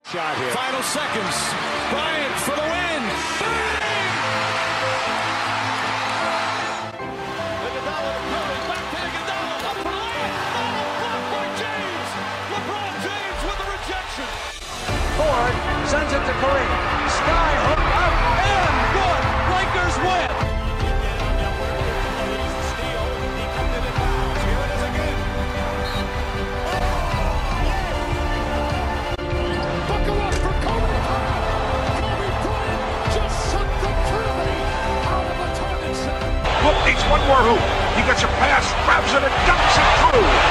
Shot here. Final seconds. Bryant for the win. Bang! Iguodala to Curry. Back to Iguodala. Up for the layup. Blocked by James. LeBron James with the rejection. Ford sends it to Kareem. Sky hook up and good. Lakers win. Steal. He committed fouls. Here it is again. Buckle up for Kobe Bryant. Kobe Bryant just shut the Kirby out of a target center. Look, needs one more hoop. He gets a pass, grabs it, and dunks it through.